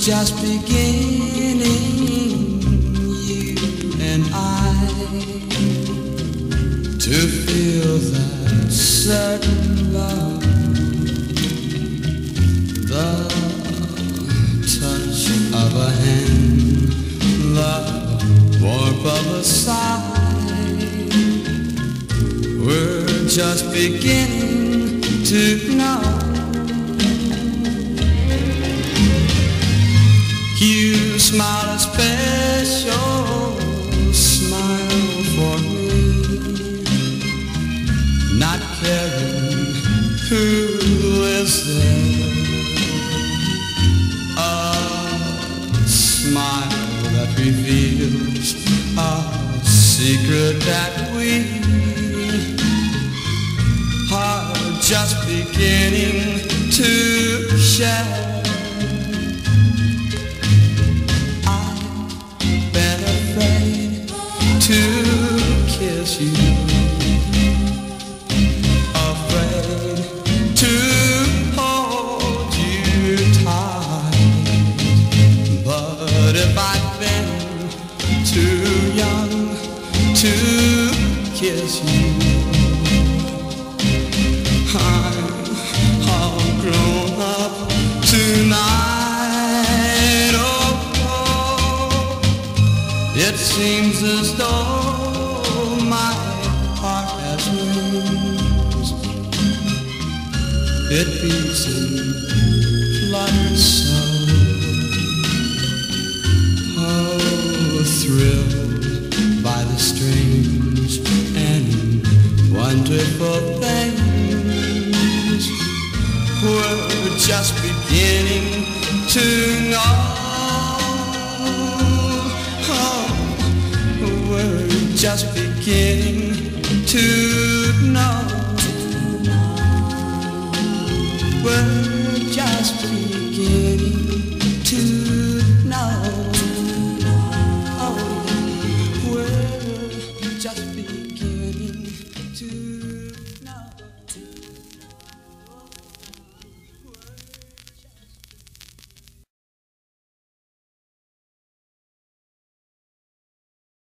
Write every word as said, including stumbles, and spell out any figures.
just beginning, you and I, to feel that certain love, the touch of a hand, the warmth of a sigh. We're just beginning to know. You smile a special smile for me, not caring who is there. A smile that reveals a secret that we are just beginning to share. To kiss you, afraid to hold you tight. But if I'd been too young to kiss you, I'm all grown up tonight. Oh, it seems as though my heart has wings. It beats and flutters so. Oh, thrilled by the strange and wonderful things we're just beginning to know. Just beginning to know. We're just beginning.